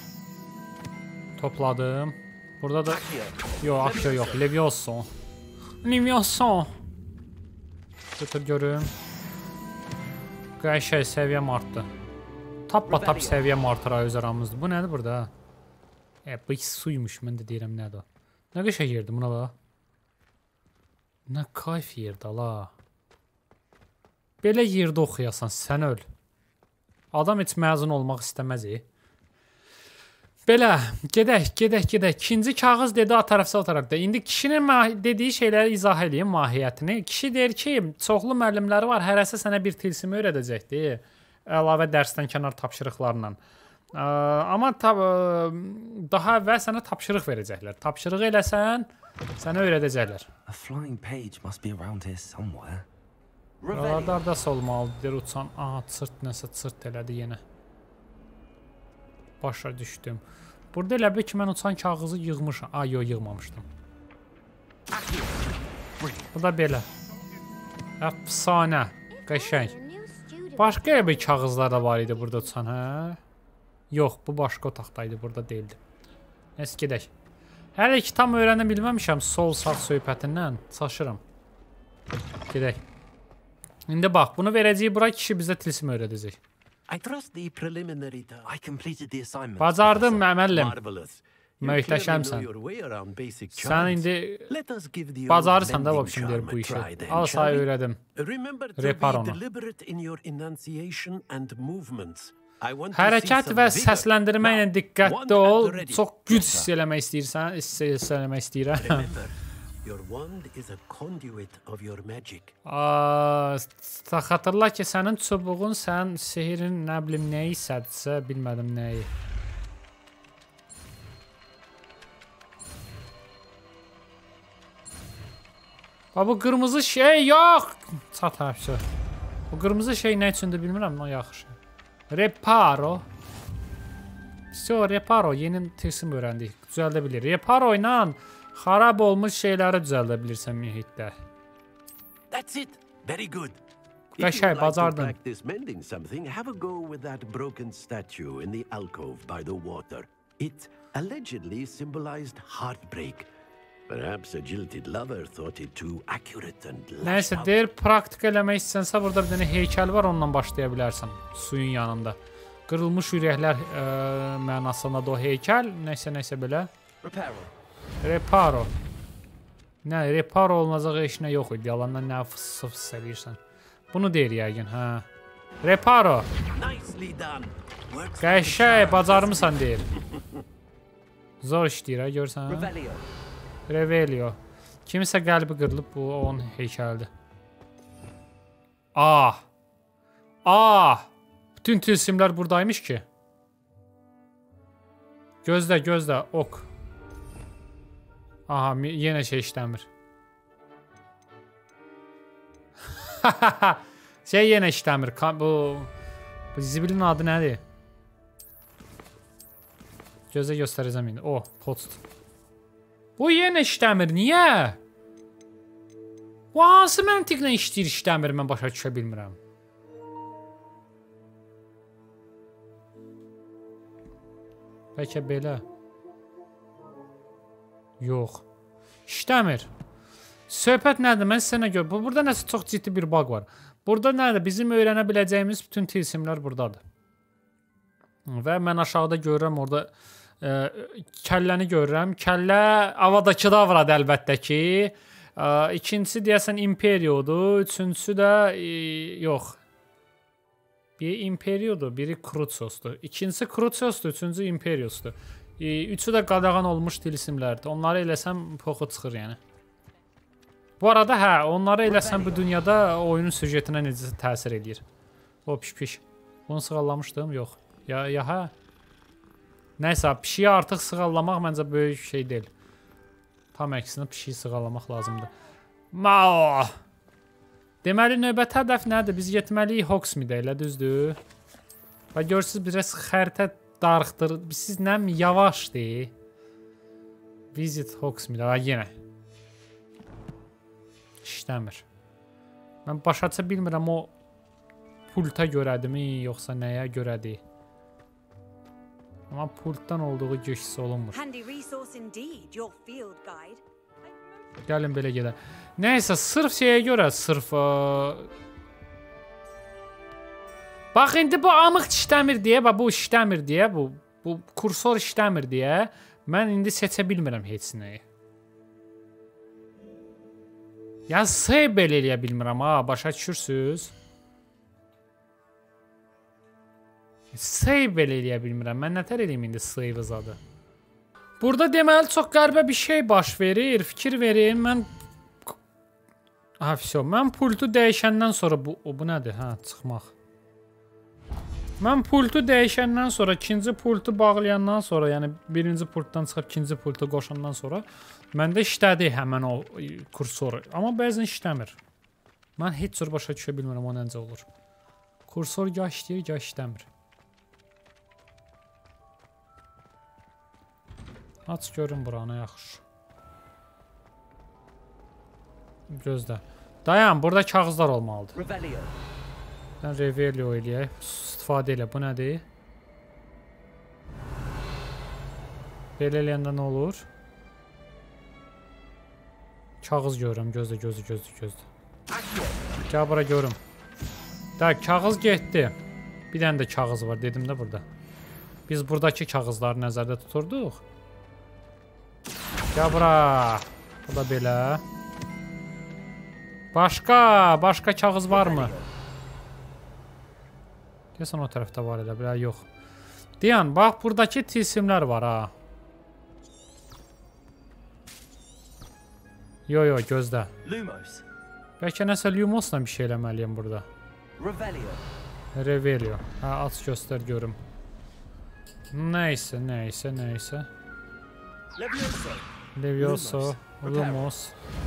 Topladım. Burada da... Yox, Akio yox. Levioso. Levioso. Götür görüm. Qəşəng səviyyəm artdı. Tap-tap səviyyəm artır öz aramızda. Bu nədir burada? E, bu suymuş. Mən də deyirəm nədir o. Nə qəşəng yerdir buna la. Nə kayf yerdir la. Belə yerdə oxuyasan, sən öl. Adam heç məzun olmaq istəməz. Belə, gedək, gedək, gedək. İkinci kağız dedi, o tərəfsə o tərəfdə. İndi kişinin dediyi şeyləri izah edeyim, mahiyyətini. Kişi deyir ki, çoxlu müəllimləri var, hərəsə sənə bir tilsimi öyrədəcəkdir. Əlavə dərsdən kənar tapşırıqlarla. Ə, amma tab daha əvvəl sənə tapşırıq verəcəklər. Tapşırıq eləsən, sənə öyrədəcəklər. A flying page must be around here somewhere. Oralarda olmalıdır uçan. Aha, çırt nəsə çırt elədi yenə. Başa düşdüm. Burada elə bir ki, mən uçan kağızı yığmışam. Ay, yox, yığmamışdım. Bu da belə. Əfsanə. Qəşəng. Başqa elə bir kağızlar da var idi burada uçan, hə? Yox, bu başqa otaqdaydı, burada deyildi. Nəsə, gedək. Hələ ki, tam öyrənə bilməmişəm sol-sağ söhbətindən. Çaşıram. Gedək. İndi bax, bunu verəcəyik bura, kişi bizə tilsim öyrədəcək. I trust the preliminary task. I completed the assignment. Bacardım, müəllim. Marvelous. You Möhtəşəmsən. clearly know your way around basic Sən charms. indi Let us give the old bacarırsan da mending vəbşim deyir charm bu a işi. try then, Al shall sayı we? öyrədim. Remember to Repar be onu. deliberate in your enunciation and movements. I want to see Hərəkət some və vigor. səsləndirmə ilə Now, diqqətli wand ol. at the ready. Çox güc hiss eləmək istəyirsən, hiss eləmək istəyirəm. Remember, your wand is a conduit of your magic. Aa, xatırla ki, sənin çubuğun sən sehirin nə bilim nəyi sədsə, bilmədim nəyi. Bax, bu qırmızı şey yox. Çat həbsə. Bu qırmızı şey nə üçündür bilmirəm, nə yaxşı. Reparo. So, Reparo yeni tilsim öyrəndik. Düzəldə bilir. Reparo ilə xarab olmuş şeyləri düzəldə bilirsən mühitdə. That's it. Very good. If Qəşəng, you'd like to bacardın. practice mending something, have a go with that broken statue in the alcove by the water. It allegedly symbolized heartbreak. Perhaps a jilted lover thought it too accurate and lashed Nəysə, out. deyir, praktik eləmək istəsənsə, burada bir dənə heykəl var, ondan başlaya bilərsən suyun yanında. Qırılmış ürəklər ə, mənasında da o heykəl, nəysə, nəysə belə. Reparo. Reparo. Nə, reparo olmazaq heç nə yox idi, yalandan nə fıs-fıs eləyirsən. Bunu deyir yəqin, hə. Reparo. Nicely done. Works Qəşəng, bacarmısan deyir. Zor işləyir, hə, görsən. Revelio. Revelio. Kimisə qəlbi qırılıb, bu onun heykəlidir. Ah! Ah! Bütün tilsimlər buradaymış ki. Gözlə, gözlə, ok. Aha, yenə şey işləmir. Şey yenə işləmir. Bu, bu zibilin adı nədir? Gözə göstərəcəm indi. O, post. Bu yenə işləmir. Niyə? Bu hansı məntiqlə işləyir, işləmir, mən başa düşə bilmirəm. Bəlkə belə. Yox. İşləmir. Söhbət nədir? Mən sizə nə gör? Burada nəsə çox ciddi bir bug var. Burada nədir? Bizim öyrənə biləcəyimiz bütün tilsimlər buradadır. Və mən aşağıda görürəm, orada ə, kəlləni görürəm. Kəllə avadakıda var əlbəttə ki. Ə, ikincisi deyəsən Imperiodur. Üçüncüsü də ə, yox. Biri Imperiodur, biri Crucius'dur. İkincisi Crucius'dur, üçüncü Imperius'dur. Üçü də qadağan olmuş tilsimlərdir. Onları eləsəm poxu çıxır yəni. Bu arada hə, onları eləsən bu dünyada oyunun süjetinə necə təsir edir. O piş piş. Bunu sığallamışdım, yox. Ya ya hə. Nəysə, pişiyi artıq sığallamaq məncə böyük şey deyil. Tam əksinə pişiyi sığallamaq lazımdır. Mao. Deməli növbəti hədəf nədir? Biz getməliyik Hogsmeade, elə düzdür? Və görürsüz biraz xəritə darıxdır. Siz nəm yavaşdır. Visit Hogsmeade. Ha yenə. İşləmir. Mən başa aça bilmirəm o pulta görədimi, yoxsa nəyə görədir. Amma pultdan olduğu geçiş olunmur. Gəlin belə gedək. Nəysə, sırf şeyə görə, sırf... Bax, indi bu amıq işləmir deyə, bu işləmir deyə, bu, bu kursor işləmir deyə, mən indi seçə bilmirəm heç nəyi. Ya, save belə eləyə bilmirəm, ha, başa düşürsünüz? Save belə eləyə bilmirəm, mən nətər eləyim indi save zadı. Burada deməli çox qəribə bir şey baş verir, fikir verin, mən... Ha, fiso, mən pultu dəyişəndən sonra, bu, o, bu nədir? Hə, çıxmaq. Mən pultu dəyişəndən sonra, ikinci pultu bağlayandan sonra, yəni birinci pultdan çıxıb ikinci pultu qoşandan sonra, məndə işlədi həmən o kursoru. Amma bəzən işləmir. Mən heç cür başa düşə bilmirəm, o nəncə olur. Kursor gah işləyir, gah işləmir. Aç görün buranı, yaxşı. Gözlə. Dayan, burada kağızlar olmalıdır. Sən Revelio eləyək. İstifadə elə. Bu nədir? Belə eləyəndə nə olur? Kağız görürüm. Gözlə, gözlə, gözlə, gözlə. Gəl bura görüm. Da, kağız getdi. Bir dənə də kağız var, dedim də burada. Biz buradakı kağızları nəzərdə tuturduq. Gəl bura. Bu da belə. Başqa, başqa kağız varmı? Deyəsən o tərəfdə var elə, belə yox. Deyən, bax, buradakı tilsimlər var, ha. Yo, yo, gözlə. Bəlkə nəsə Lumosla bir şey eləməliyim burada. Revelio. Hə, aç göstər görüm. Nəysə, nəysə, nəysə. Levioso, Lumos.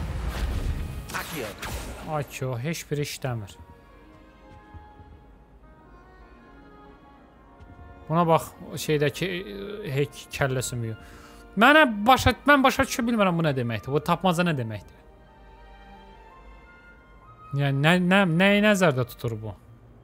Akio, heç bir işləmir. Buna bax, şeydəki hek kəllə sümüyü. Mənə başa, mən başa düşə bilmirəm bu nə deməkdir. Bu tapmaca nə deməkdir? Yəni, nə, nə, nəyi nəzərdə tutur bu?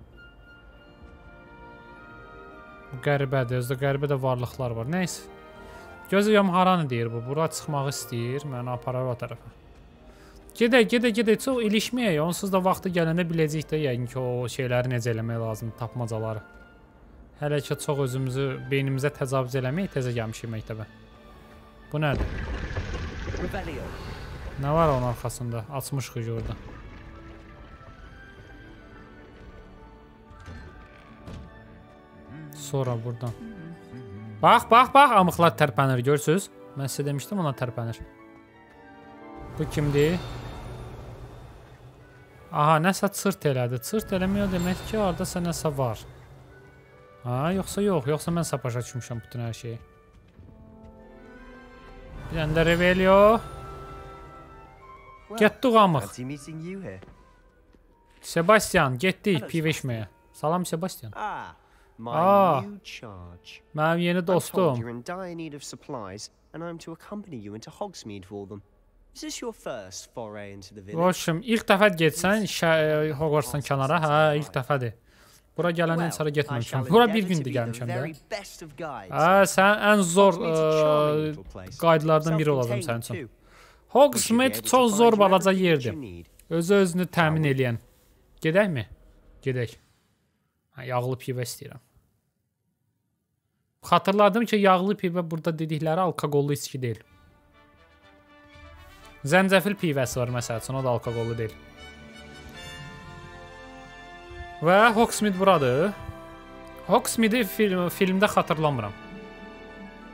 Bu qəribədir, özdə qəribə də varlıqlar var. Nəysə. Gözləyəm, haranı deyir bu? Bura çıxmaq istəyir, mənə aparar o tərəfə. Gedək, gedək, gedək, çox ilişməyək. Onsuz da vaxtı gələndə biləcəyik də, yəqin ki, o şeyləri necə eləmək lazımdır, tapmacaları. Hələ ki, çox özümüzü, beynimizə təcavüz eləməyək, təzə gəlmişik məktəbə. Bu nədir? Nə var onun arxasında? Açmışıq orada. Sonra buradan. Bax, bax, bax, amıqlar tərpənir, görürsünüz? Mən sizə demişdim, ona tərpənir. Bu kimdir? Aha, nəsə çırt elədi. Çırt eləmiyor demək ki, oradasa nəsə var. Ha, yoxsa yox, yoxsa mən sapaşa düşmüşəm bütün hər şeyi. Bir dənə də Revelio. Getdik amıq. Sebastian, getdik pivə içməyə. Salam Sebastian. Aa, mənim yeni dostum. Roşum, ilk dəfə getsən Hogwartsdan kənara, hə, ilk dəfədir. Bura gələndən sonra getməmişəm. Bura bir gündür gəlmişəm də. Hə, sən ən zor qaydalardan biri olacam sənin üçün. Hogsmeade çox zor balaca yerdir. Özü-özünü təmin eləyən. Gedəkmi? Gedək. Yağlı pivə istəyirəm. Xatırladım ki, yağlı pivə burada dedikləri alkoqollu içki deyil. Zəncəfil pivəsi var məsəl üçün, o da alkoqollu deyil. Və Hogsmeade buradır. Hogsmeade film, filmdə xatırlamıram.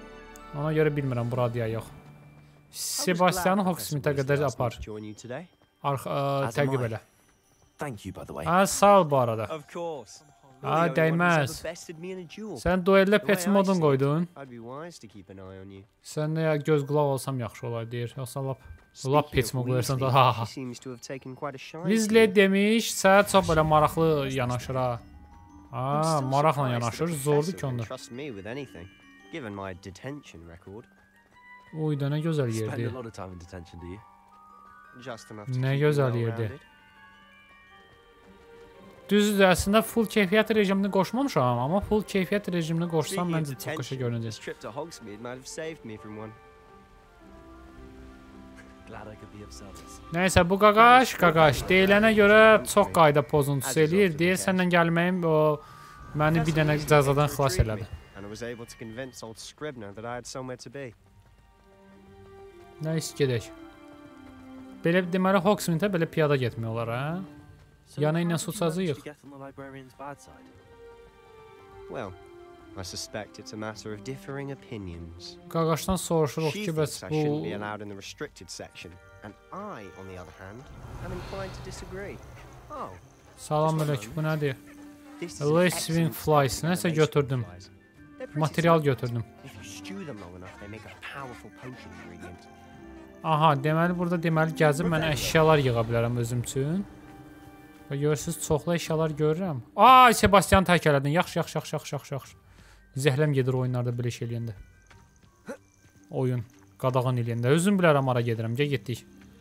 Ona görə bilmirəm buradır ya yox. Sebastian'ı Hogsmeade'ə qədər apar. təqib elə. Thank you, by the way. Ha, sağ ol bu arada. Of course. Ha, dəyməz. Sən duellə pet modun qoydun. Sən də göz qulaq olsam yaxşı olar deyir. Yoxsa lap lap pet mod qoyarsan da. Ha. Weasley demiş, sənə çox belə maraqlı yanaşır ha. Ha, maraqla yanaşır, zordur ki onda. Oy da nə gözəl yerdir. Nə gözəl yerdir. Düzdür, əslində full keyfiyyət rejimini qoşmamışam, amma full keyfiyyət rejimini qoşsam məncə çox qəşəng görünəcək. Nəysə, bu qaqaş, qaqaş deyilənə görə çox qayda pozuntusu eləyir. Deyə səndən gəlməyim o məni bir dənə cəzadan xilas elədi. Nə iş gedək? Belə deməli Hogsmeade belə piyada getmək olar, hə? Yana ilə su sazıyıq. Well, I suspect it's a matter of differing opinions. Qaqaşdan soruşuruq ki, bəs bu shouldn't be allowed in the restricted section, and I, on the other hand, am inclined to disagree. Oh. Salam əleykum, bu nədir? Lacewing Flies, nəsə götürdüm. Material götürdüm. Aha, deməli burada deməli gəzib mən əşyalar yığa bilərəm özüm üçün. Və görürsünüz, çoxlu əşyalar görürəm. Ay, Sebastian tək elədin. Yaxşı, yaxşı, yaxşı, yaxşı, yaxşı, yaxşı. Zəhləm gedir oyunlarda belə şey eləyəndə. Oyun, qadağan eləyəndə. Özüm bilərəm ara gedirəm. Gəl getdik.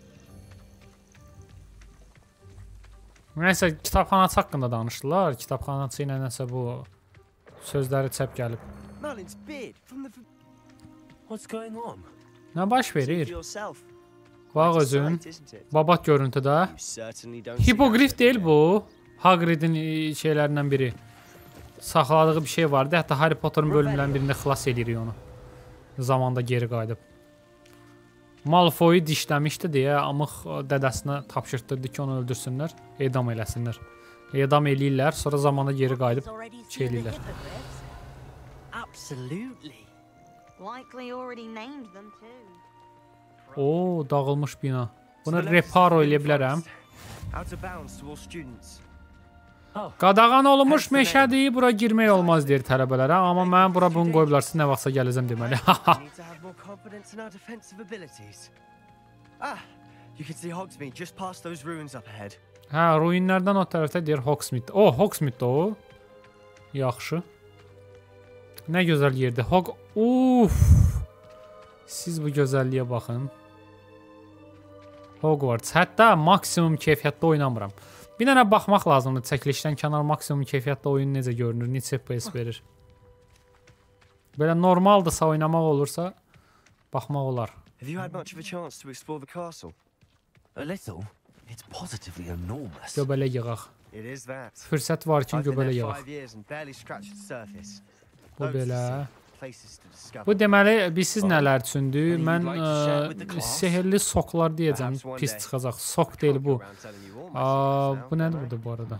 Nəysə, kitabxanaçı haqqında danışdılar. Kitabxanaçı ilə nəsə bu sözləri çəp gəlib. Nə baş verir? Bax özün, babat görüntüdə. Hipogrif deyil bu. Hagrid'in şeylərindən biri. Saxladığı bir şey vardı. Hətta Harry Potter'ın bölümlərin birində xilas edirik onu. Zamanda geri qayıdıb. Malfoy'u dişləmişdi deyə amıq dədəsinə tapşırtdırdı ki, onu öldürsünlər, edam eləsinlər. Edam eləyirlər, sonra zamanda geri qayıdıb şey eləyirlər. Oo, dağılmış bina. Bunu reparo eləyə bilərəm. Qadağan olunmuş meşədir, bura girmək olmaz deyir tələbələrə. Amma mən bura bunu qoyublar, siz nə vaxtsa gələcəm deməli. Hə, ruinlərdən o tərəfdə deyir Hogsmeade. O, Hogsmeade o. Yaxşı. Nə gözəl yerdir. Hog... Uff. Siz bu gözəlliyə baxın. Hogwarts. Hətta maksimum keyfiyyətdə oynamıram. Bir dənə baxmaq lazımdır. Çəkilişdən kənar maksimum keyfiyyətdə oyun necə görünür, neçə F P S verir. Belə normaldırsa oynamaq olursa baxmaq olar. Göbələ yığaq. Fürsət var ki, göbələ yığaq. Bu belə. Bu deməli, bilsiz nələr üçündür? Mən ə, sehirli soklar deyəcəm, pis çıxacaq. Sok deyil bu. Aa, bu nədir burada bu arada?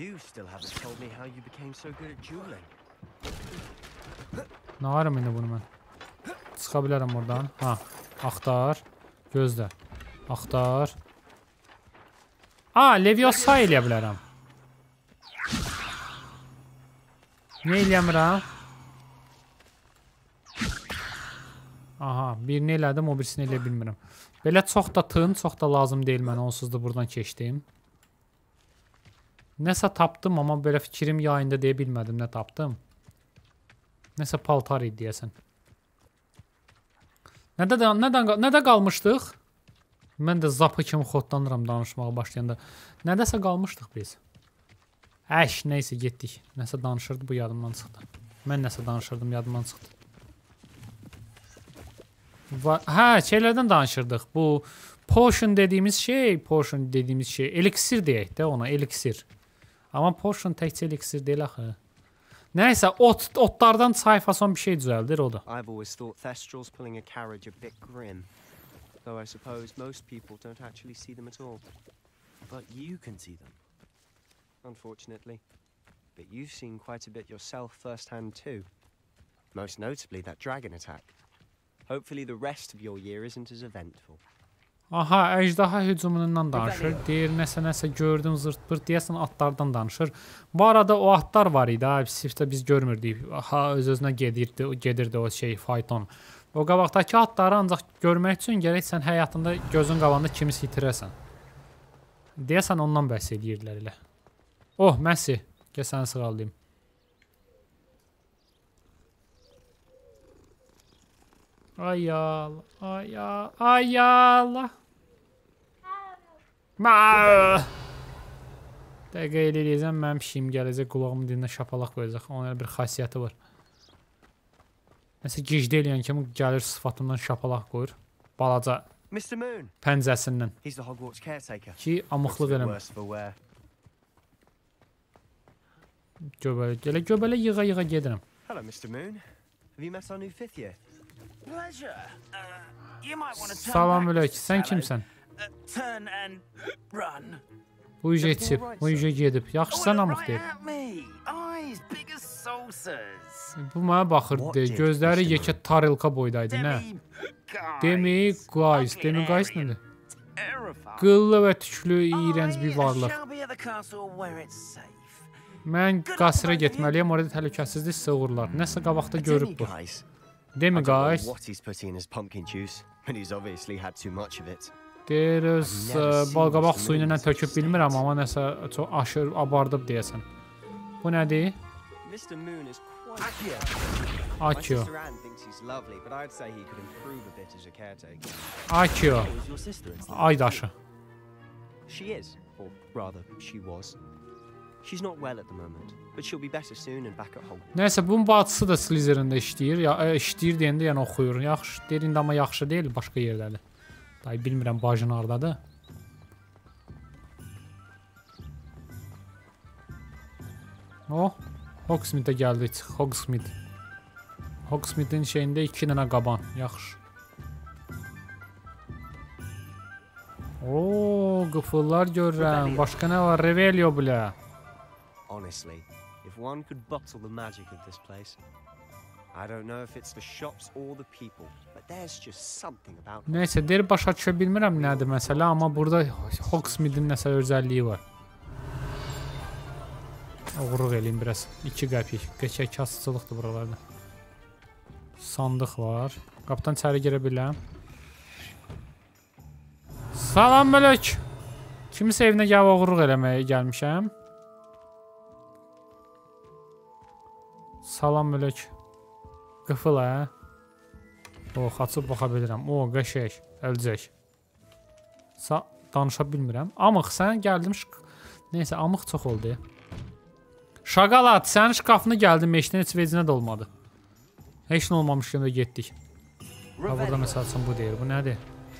Nə varım indi bunu mən? Çıxa bilərəm oradan. Ha, axtar. Gözlə. Axtar. Aa, Leviosa eləyə bilərəm. Nə eləyəmirəm? Aha, birini elədim, o birisini eləyə bilmirəm. Belə çox da tın, çox da lazım deyil mənə, onsuz da buradan keçdim. Nəsə tapdım, amma belə fikrim yayında deyə bilmədim, nə tapdım. Nəsə paltar idi deyəsən. Nədə, nədən, nədə qalmışdıq? Mən də zapı kimi xodlanıram danışmağa başlayanda. Nədəsə qalmışdıq biz. Əş, neysə, getdik. Nəsə danışırdı, bu yadımdan çıxdı. Mən nəsə danışırdım, yadımdan çıxdı. Hə, şeylərdən danışırdıq. Bu potion dediyimiz şey, potion dediyimiz şey, eliksir deyək də ona, eliksir. Amma potion təkcə eliksir deyil axı. Nəysə, ot, otlardan sayfason bir şey düzəldir, o da. I've always thought Thestrals pulling a carriage a bit grim. Though I suppose most people don't actually see them at all. But you can see them. Unfortunately. But you've seen quite a bit yourself firsthand too. Most notably that dragon attack. Hopefully the rest of your year isn't as eventful. Aha, əjdaha hücumundan danışır. Deyir, nəsə nəsə gördüm, zırt-pırt deyəsən atlardan danışır. Bu arada o atlar var idi, sifdə biz görmürdük. Aha, öz-özünə gedirdi, gedirdi o şey, fayton. O qabaqdakı atları ancaq görmək üçün gərək sən həyatında gözün qabağında kimisi itirəsən. Deyəsən ondan bəhs edirdilər elə. Oh, Messi. Gəl səni sığallayayım. Ay Allah, ay Allah, ay Allah. Dəqiqə eləyəcəm, mənim pişiyim gələcək, qulağımın dilinə şapalaq qoyacaq. Onun bir xasiyyəti var. Nəsə gicdə eləyən kimi gəlir sıfatımdan şapalaq qoyur. Balaca pəncəsindən. Ki, amıqlıq eləmə. Göbələ, gələ göbələ yığa-yığa gedirəm. Hello, Mister Moon. Have you met our new fifth year? Pleasure. Uh, you might want to turn Salam back, əleyk, sən Salad. kimsən? Uh, turn and run. Bu ücə içib, bu ücə gedib. Yaxşı, sən amıq deyil. Right at me. Eyes big as saucers. Bu mənə baxırdı, gözləri yekə tarılka boydaydı, nə? Demi Guys, Demi Guys nədir? Qıllı və tüklü, iyrənc bir varlıq. Mən qasırə getməliyəm, orada təhlükəsizlik sığırlar. Nəsə qabaqda görüb bu. Demi Guys. Deyir, öz balqabaq suyunu nə töküb bilmirəm, amma nəsə çox aşırı abardıb deyəsən. Bu nədir? Akio. Akio. Aydaşı. She is, or rather, she was. She's not well at the moment, but she'll be better soon and back at home. Nəysə, bunun bacısı da Slytherində işləyir. Ya, işləyir deyəndə, yəni oxuyur. Yaxşı, deyirində amma yaxşı deyil, başqa yerdədir. Dayı bilmirəm bacın hardadır. Oh, Hogsmeade gəldi, çıx, Hogsmeade. Hogsmeade'in şeyində iki dənə qaban, yaxşı. Oo, qıfıllar görürəm. Başqa nə var? Revelio bilə. Honestly, if one could bottle the magic of this place, I don't know if it's the shops or the people, but there's just something about it. Nəysə, deyir, başa düşə bilmirəm nədir məsələ, amma burada Hogsmeade'in nəsə özəlliyi var. Oğruq eləyim biraz. iki qəpik. Qəçək kasıcılıqdır buralarda. Sandıq var. Qapıdan içəri girə biləm. Salam mülük. Kimisə evinə gəlib oğruq eləməyə gəlmişəm. Salam mülük. Qıfıl, hə? O, açıb baxa bilirəm. O, qəşək, əlcək. Sa danışa bilmirəm. Amıq, sən gəldim. Neysə, amıq çox oldu. Şaqalat, sənin şkafını gəldim, meşdən heç vecinə də olmadı. Heç nə olmamış kimi də getdik. Ha, burada məsəl üçün bu deyir. Bu nədir?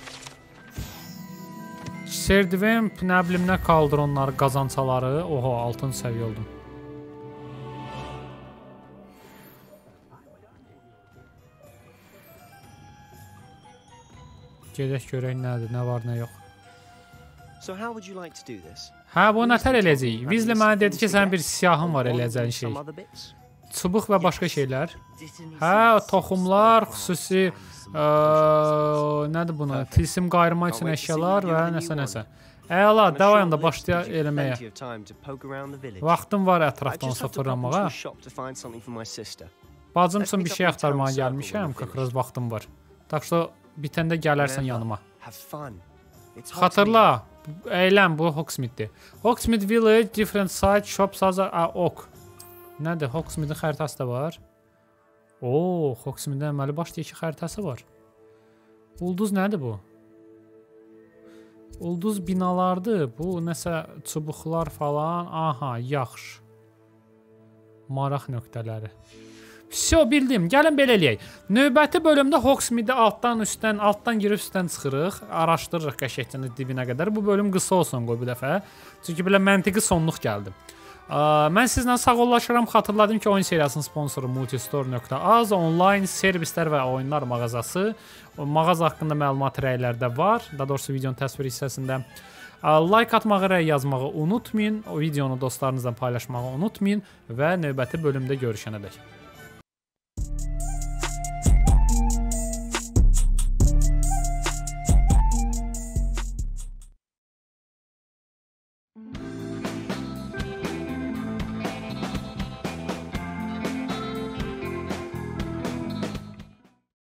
Serdiven, nə bilim, nə qaldır onları, qazançaları. Oho, altıncı səviyyə oldum. Gedək görək nədir, nə var, nə yox. So how would you like to do this? Hə, bu nətər eləyəcək? Weasley mənə dedi ki, sənin bir siyahın var eləyəcəyin şey. Çubuq və başqa şeylər. Hə, toxumlar, xüsusi ə, nədir bunu? Tilsim qayırma üçün əşyalar və nəsə nəsə. Əla, davayanda başlaya eləməyə. Vaxtım var ətrafdan satırlamağa. Bacım üçün bir şey axtarmağa gəlmişəm, kakraz vaxtım var. Tak ki, bitəndə gələrsən yanıma. Xatırla, əyləm, bu Hogsmeade'dir. Hogsmeade Village, different site, shops, azar, a, ok. Nədir? Hogsmeade'in xəritəsi də var. Oo, Hogsmeade'in əməli başlayıq ki, xəritəsi var. Ulduz nədir bu? Ulduz binalardır. Bu, nəsə çubuqlar falan. Aha, yaxşı. Maraq nöqtələri. Всё, bildim. Gəlin belə eləyək. Növbəti bölümdə Hogsmeade altdan üstdən, altdan girib üstdən çıxırıq. Araşdırırıq qəşəkcəni dibinə qədər. Bu bölüm qısa olsun qoy bu dəfə. Çünki belə məntiqi sonluq gəldi. Mən sizlə sağollaşıram. Xatırladım ki, oyun seriyasının sponsoru multistore nöqtə az, onlayn servislər və oyunlar mağazası. Mağaza haqqında məlumat rəylərdə var. Daha doğrusu videonun təsvir hissəsində. Like atmağı, rəy yazmağı unutmayın. O videonu dostlarınızla paylaşmağı unutmayın və növbəti bölümdə görüşənədək.